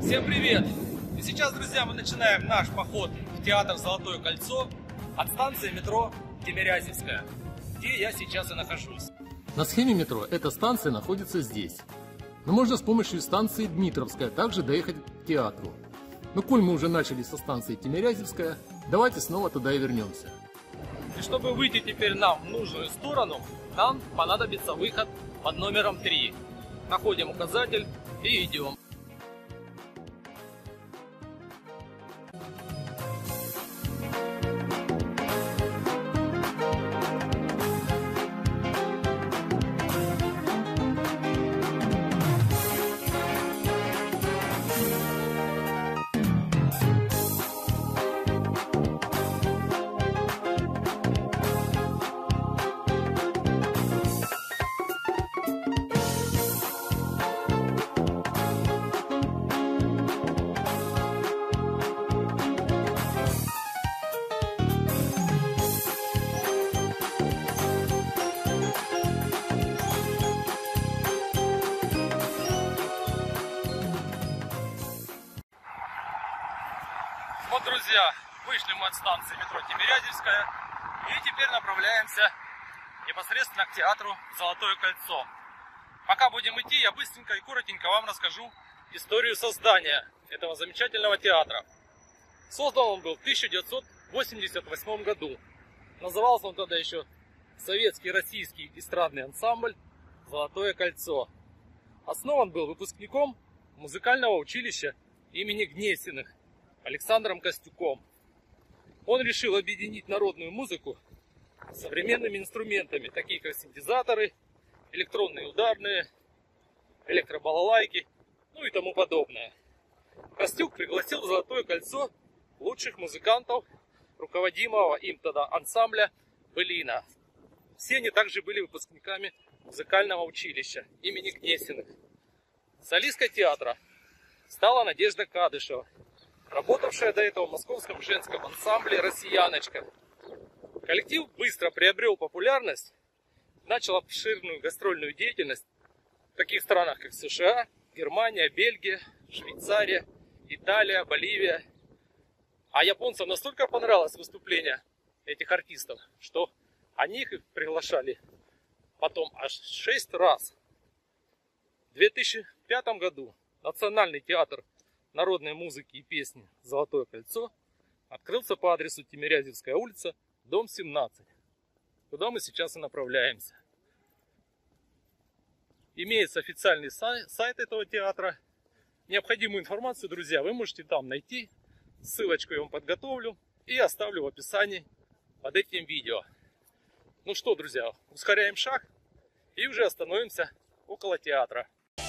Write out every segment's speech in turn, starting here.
Всем привет! И сейчас, друзья, мы начинаем наш поход в театр «Золотое кольцо» от станции метро Тимирязевская, где я сейчас и нахожусь. На схеме метро эта станция находится здесь. Но можно с помощью станции Дмитровская также доехать к театру. Но коль мы уже начали со станции Тимирязевская, давайте снова туда и вернемся. И чтобы выйти теперь нам в нужную сторону, нам понадобится выход под номером 3. Находим указатель и идем. Вот, друзья, вышли мы от станции метро Тимирязевская и теперь направляемся непосредственно к театру «Золотое кольцо». Пока будем идти, я быстренько и коротенько вам расскажу историю создания этого замечательного театра. Создан он был в 1988 году. Назывался он тогда еще Советский российский эстрадный ансамбль «Золотое кольцо». Основан был выпускником музыкального училища имени Гнесиных Александром Костюком. Он решил объединить народную музыку с современными инструментами, такие как синтезаторы, электронные ударные, электробалалайки, ну и тому подобное. Костюк пригласил в «Золотое кольцо» лучших музыкантов, руководимого им тогда ансамбля «Былина». Все они также были выпускниками музыкального училища имени Гнесиных. Солисткой театра стала Надежда Кадышева, работавшая до этого в московском женском ансамбле «Россияночка». Коллектив быстро приобрел популярность, начал обширную гастрольную деятельность в таких странах, как США, Германия, Бельгия, Швейцария, Италия, Боливия. А японцам настолько понравилось выступление этих артистов, что они их приглашали потом аж 6 раз. В 2005 году Национальный театр народной музыки и песни «Золотое кольцо» открылся по адресу Тимирязевская улица, дом 17, куда мы сейчас и направляемся. Имеется официальный сайт этого театра. Необходимую информацию, друзья, вы можете там найти. Ссылочку я вам подготовлю и оставлю в описании под этим видео. Ну что, друзья, ускоряем шаг и уже остановимся около театра.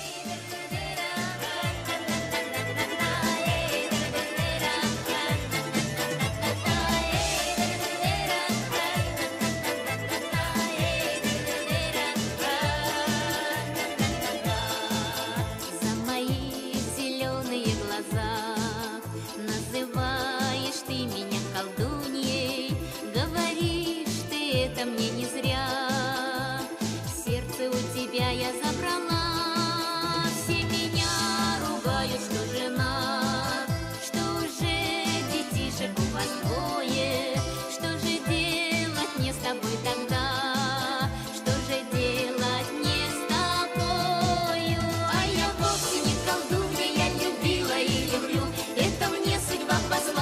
Мне не зря сердце у тебя я забрала. Все меня ругают, что жена, что уже детишек у вас двое. Что же делать мне с тобой тогда? Что же делать мне с тобою? А я вовсе не колдунья, я любила и люблю. Это мне судьба позволила.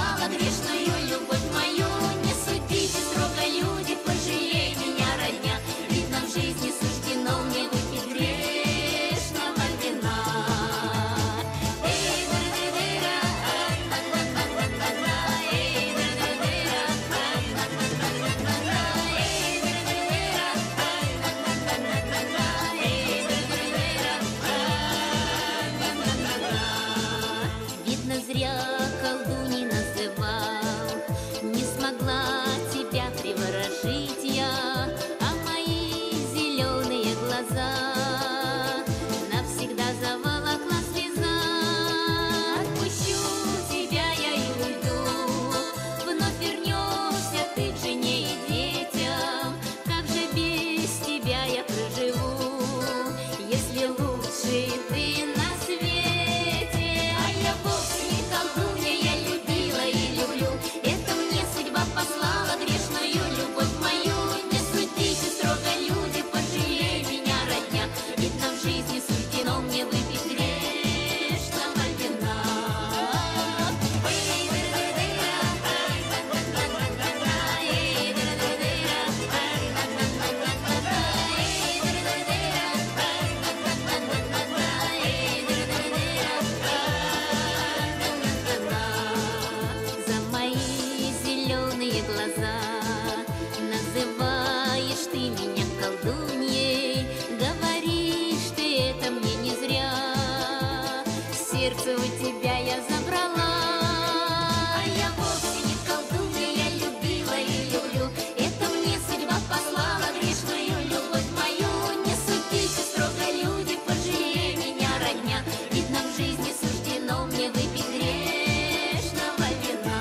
тебя я забрала. А я вовсе не колдунья, я любила и люблю. Это мне судьба послала грешную любовь мою. Не судите строго, люди, пожалей меня, родня. Ведь нам в жизни суждено мне выпить грешного вина.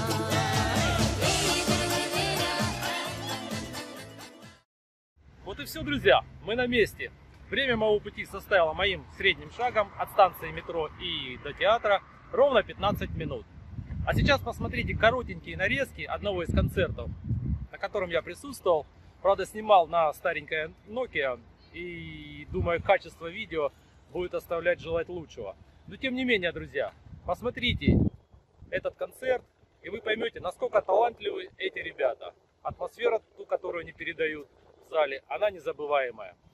Вот и все, друзья, мы на месте. Время моего пути составило моим средним шагом от станции метро и до театра ровно 15 минут. А сейчас посмотрите коротенькие нарезки одного из концертов, на котором я присутствовал. Правда, снимал на старенькое Nokia, и думаю, качество видео будет оставлять желать лучшего. Но тем не менее, друзья, посмотрите этот концерт, и вы поймете, насколько талантливы эти ребята. Атмосфера, ту, которую они передают в зале, она незабываемая.